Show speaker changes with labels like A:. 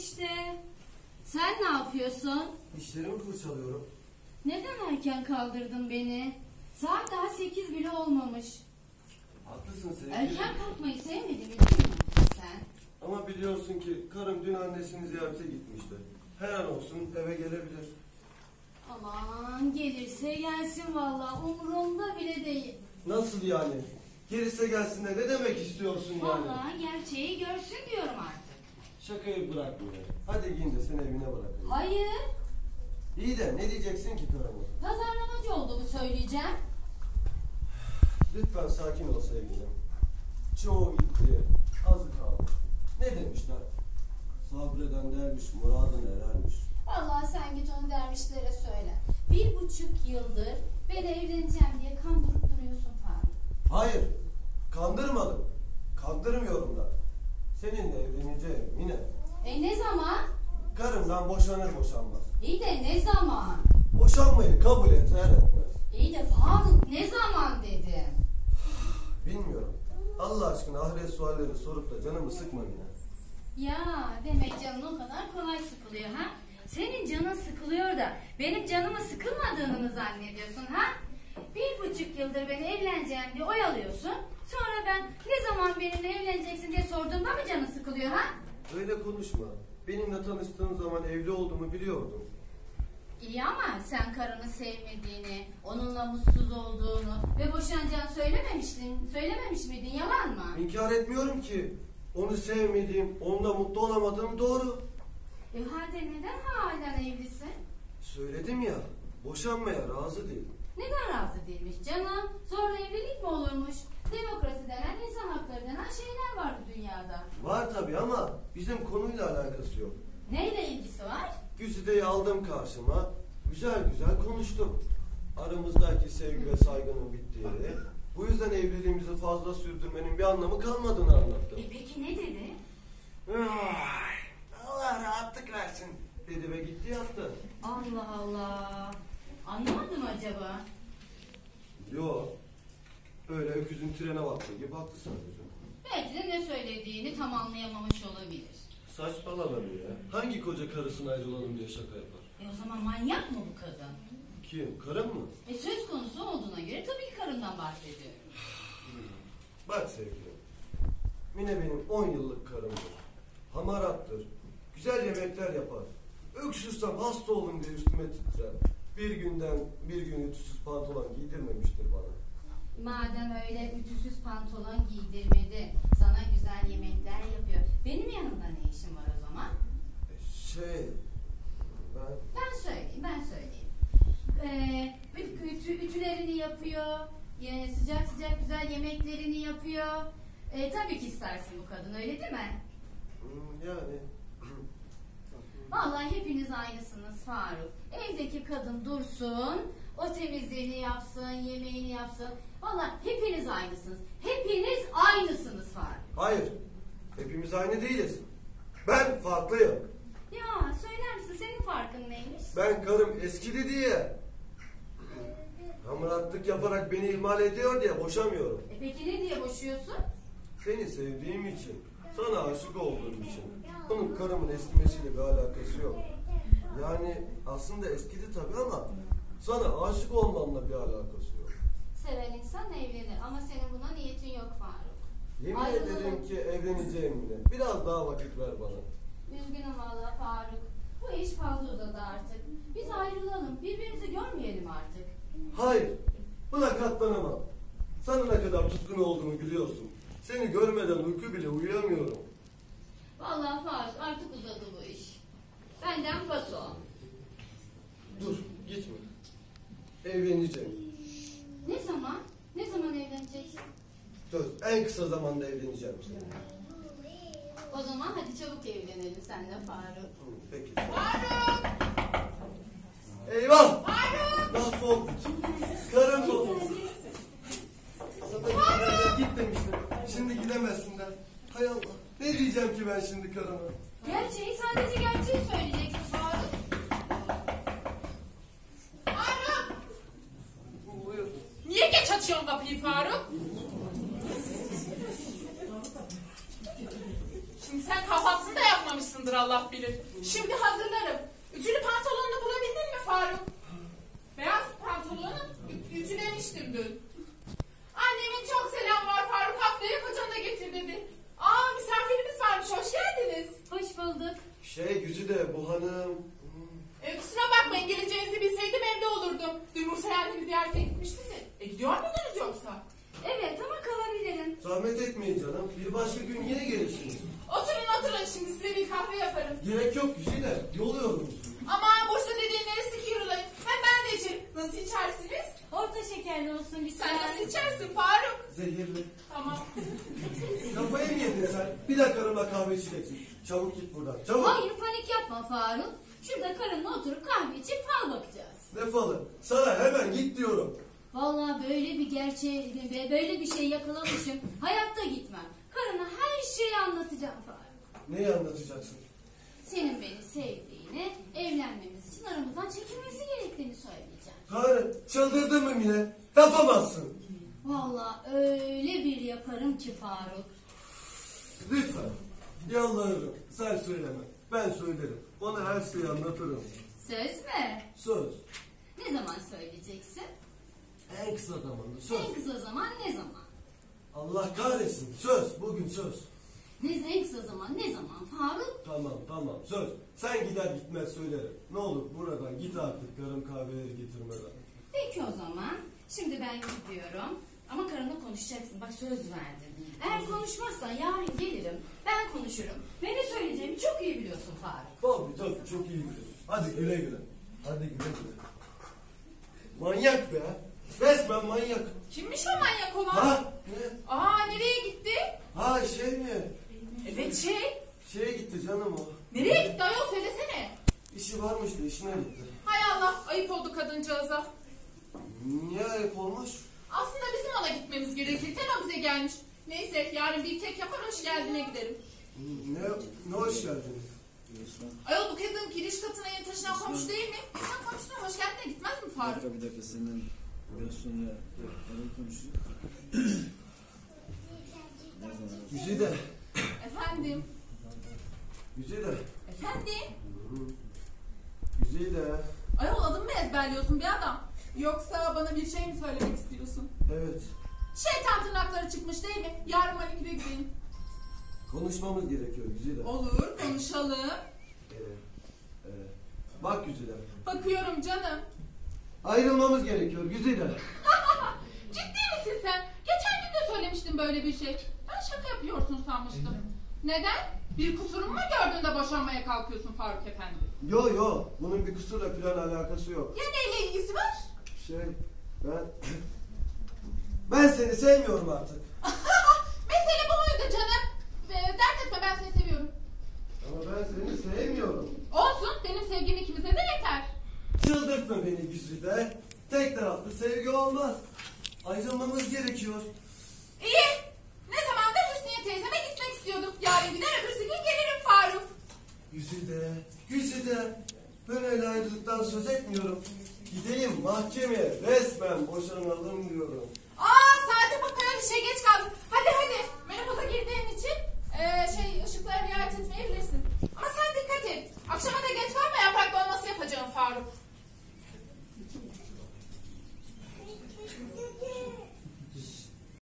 A: işte. Sen ne yapıyorsun?
B: İşlerimi fırçalıyorum.
A: Neden erken kaldırdın beni? Saat daha 8 bile olmamış.
B: Haklısın sevgilim.
A: Erken kalkmayı sevmedin mi değil mi sen?
B: Ama biliyorsun ki karım dün annesini ziyarete gitmişti. Her an olsun eve gelebilir.
A: Aman gelirse gelsin vallahi, umurumda bile değil.
B: Nasıl yani? Gelirse gelsin de ne demek istiyorsun yani?
A: Vallahi gerçeği görsün diyorum artık.
B: Şakayı bırakmıyor. Hadi giyin de seni evine bırakayım.
A: Hayır.
B: İyi de ne diyeceksin ki karıma?
A: Pazarlamacı olduğumu söyleyeceğim.
B: Lütfen sakin ol sevgilim. Çoğu gitti, azı kaldı. Ne demişler? Sabreden dermiş, muradına erermiş.
A: Vallahi sen git onu dervişlere söyle. 1,5 yıldır ben evleneceğim diye kandırıp duruyorsun Faruk.
B: Hayır, kandırmadım. Kandırmıyorum da. Seninle evleneceğim Mine.
A: Ne zaman?
B: Karımdan boşanır boşanmaz.
A: İyi de ne zaman?
B: Boşanmayı kabul eder etmez.
A: İyi de Faruk ne zaman dedim.
B: Bilmiyorum. Allah aşkına ahiret sualleri sorup da canımı sıkma Mine.
A: Ya demek canın o kadar kolay sıkılıyor ha? Senin canın sıkılıyor da benim canımı sıkılmadığını mı zannediyorsun ha? 1,5 yıldır beni evleneceğim diye oyalıyorsun. Sonra ben ne zaman benimle evleneceksin diye sorduğumda mı canın sıkılıyor ha?
B: Öyle konuşma. Benimle tanıştığın zaman evli olduğumu biliyordum.
A: İyi ama sen karını sevmediğini, onunla mutsuz olduğunu ve boşanacağını söylememiş miydin, yalan mı?
B: İnkar etmiyorum ki. Onu sevmediğim, onunla mutlu olamadığım doğru.
A: Halde neden halen evlisin?
B: Söyledim ya, boşanmaya razı değil.
A: Neden razı değilmiş canım? Zorla evlilik mi olurmuş? Demokrasi denen, insan hakları denen şeyler var bu dünyada.
B: Var tabii ama bizim konuyla alakası yok.
A: Neyle ilgisi var?
B: Güzide'yi aldım karşıma, güzel güzel konuştum. Aramızdaki sevgi ve saygının bittiğini, bu yüzden evliliğimizi fazla sürdürmenin bir anlamı kalmadığını anlattım.
A: Peki ne dedi?
B: Allah rahatlık versin dedi ve gitti yattı.
A: Allah Allah. Anlamadım acaba?
B: Yo, öyle öküzün trene baktığı gibi baktı sadece.
A: Belki de ne söylediğini tam anlayamamış olabilir.
B: Saçmalama ya. Hangi koca karısına ayrılalım diye şaka yapar?
A: O zaman manyak mı bu kadın?
B: Kim? Karım mı?
A: Söz konusu olduğuna göre tabii ki karından bahsediyorum.
B: Bak sevgilim. Mine benim 10 yıllık karımdır. Hamarattır. Güzel yemekler yapar. Öksürsem hasta olun diye üstüme titrer. Bir gün ütüsüz pantolon giydirmemiştir bana.
A: Madem öyle ütüsüz pantolon giydirmedi, sana güzel yemekler yapıyor. Benim yanımda ne işin var o zaman? Ben söyleyeyim. Ütülerini yapıyor, sıcak sıcak güzel yemeklerini yapıyor. Tabii ki istersin bu kadın, öyle değil mi?
B: Yani.
A: Vallahi hepiniz aynısınız Faruk. Evdeki kadın dursun, o temizliğini yapsın, yemeğini yapsın. Vallahi hepiniz aynısınız. Hepiniz aynısınız Faruk.
B: Hayır. Hepimiz aynı değiliz. Ben farklıyım.
A: Ya söyler misin, senin farkın neymiş?
B: Ben karım eskidi diye, hamaratlık yaparak beni ihmal ediyor diye boşamıyorum.
A: Peki ne diye boşuyorsun?
B: Seni sevdiğim için, sana aşık olduğum için. Bunun karımın eskimesiyle bir alakası yok. Yani aslında eskidi tabii ama sana aşık olmamla bir alakası yok.
A: Seven insan evlenir ama senin buna niyetin yok Faruk.
B: Yemin ederim ki evleneceğim yine. Biraz daha vakit ver bana.
A: Üzgünüm valla Faruk. Bu iş fazla uzadı artık. Biz ayrılalım. Birbirimizi görmeyelim artık.
B: Hayır. Buna katlanamam. Sana ne kadar tutkun olduğumu biliyorsun. Seni görmeden uyku bile uyuyamıyorum.
A: Vallahi Faruk artık uzadı bu iş. Benden paso.
B: Dur gitme. Evleneceğim.
A: Ne zaman? Ne zaman evleneceksin?
B: Söz en kısa zamanda evleneceğim seninle.
A: O zaman hadi çabuk evlenelim seninle Faruk.
B: Peki.
A: Faruk!
B: Eyvah!
A: Faruk!
B: Mahvolduk. Karım oldu. Sana git demiştim. Şimdi gidemezsin de. Hay Allah. Ne diyeceğim ki ben şimdi karıma?
A: Gerçeği, sadece gerçeği söyleyeceksin Faruk.
C: Faruk!
B: Buyur.
C: Niye geç açıyorsun kapıyı Faruk? Şimdi sen kahvaltını da yapmamışsın haklısındır Allah bilir. Şimdi hazırlarım. Ütülü pantolonunu bulabildin mi Faruk? Beyaz pantolonu ütülemiştim dün. Annemin çok selam var Faruk, haftaya kocanı da getir dedi. Aa, misafirimiz varmış, hoş geldiniz.
A: Hoş bulduk.
B: Güzide bu hanım.
C: Kusura bakmayın, geleceğinizi bilseydim evde olurdum. Dün Musa annemi ziyarete gitmiştim de. Gidiyor muydunuz yoksa?
A: Evet ama kalabilirim.
B: Zahmet etmeyin canım. Bir başka gün yine gelirsiniz.
C: Oturun şimdi size bir kahve yaparım.
B: Gerek yok Güzide. Yol yorgunsun.
C: Aman boşta dediğin neresi ki yürülayın. Hem ben de içerim. Nasıl içersiniz?
A: Orta şekerli olsun bir
C: Sen nasıl
A: tane.
C: içersin Faruk?
B: Zehirli.
C: Tamam.
B: Kafayı mı yedin sen? Bir de karımla kahve içeceksin. Çabuk git buradan. Çabuk.
A: Hayır panik yapma Faruk. Şurada karınla oturup kahve içip fal bakacağız.
B: Ne falı? Sana hemen git diyorum.
A: Vallahi böyle bir şey yakalamışım. Hayatta gitmem. Karına her şeyi anlatacağım Faruk.
B: Neyi anlatacaksın?
A: Senin beni sevdiğini, evlenmemiz için aramızdan çekilmesi gerektiğini söyleyeceğim.
B: Karı çıldırdın mı Mine? Yapamazsın.
A: Vallahi öyle bir yaparım ki Faruk.
B: Lütfen. Yalvarırım. Sen söyleme. Ben söylerim. Ona her şeyi anlatırım.
A: Söz mü?
B: Söz.
A: Ne zaman söyleyeceksin?
B: En kısa zamanda söz.
A: En kısa zaman ne zaman?
B: Allah kahretsin. Söz. Bugün söz.
A: En kısa zaman ne zaman Faruk?
B: Tamam. Söz. Sen gider gitmez söylerim. Ne olur buradan git artık karım kahveleri getirmeden.
A: Peki o zaman. Şimdi ben gidiyorum. Ama karınla konuşacaksın. Bak söz verdim. Eğer konuşmazsan yarın gelirim. Ben konuşurum. Ve ne söyleyeceğimi çok iyi biliyorsun Faruk.
B: Tabii çok iyi biliyorum. Hadi güle güle. Hadi güle güle. Manyak be. Resmen manyak.
C: Kimmiş o manyak olan?
B: Ha? Ne?
C: Aa, nereye gitti?
B: Ha şey mi?
C: Evet
B: Şeye gitti canım o.
C: Nereye gitti ayol, söylesene.
B: İşi varmış da işine gitti.
C: Hay Allah, ayıp oldu kadıncağıza.
B: Niye ayıp olmuş?
C: Aslında bizim ona gitmemiz gerekirken o bize gelmiş. Neyse, yarın bir kek yapar hoş geldine giderim.
B: Ne hoş geldin.
C: Ayol, bu kadın giriş katına yeni taşınan komşu değil mi? İnsan komşusuna hoş geldine gitmez mi Faruk?
D: Bir dakika senden biraz sonra konuşuyor.
B: Güzide.
C: Efendim?
B: Güzide.
C: Efendim?
B: Güzide.
C: Ayol, adımı mı ezberliyorsun bir adam? Yoksa bana bir şey mi söylemek istiyorsun?
B: Evet.
C: Şeytan tırnakları çıkmış değil mi? Yarın maniküre gideyim.
B: Konuşmamız gerekiyor Güzide.
C: Olur, konuşalım.
B: Bak Güzide.
C: Bakıyorum canım.
B: Ayrılmamız gerekiyor Güzide.
C: Ciddi misin sen? Geçen gün de söylemiştin böyle bir şey. Ben şaka yapıyorsun sanmıştım. Neden? Bir kusurum mu gördüğünde boşanmaya kalkıyorsun Faruk Efendi?
B: Yo. Bunun bir kusurla falan alakası yok.
C: Ya neyle ilgisi var?
B: Ben seni sevmiyorum artık.
C: Mesele bu muydu canım? Dert etme, ben seni seviyorum.
B: Ama ben seni sevmiyorum.
C: Olsun, benim sevgim ikimize de yeter.
B: Çıldırtma beni Güzide. Tek taraflı sevgi olmaz. Ayrılmamız gerekiyor.
C: İyi. Ne zamandır Hüsniye teyzeme gitmek istiyordum. Yarın gider, öbürsü gün gelirim Faruk.
B: Güzide. Ben öyle ayrılıktan söz etmiyorum. Gidelim mahkemeye resmen boşanalım diyorum.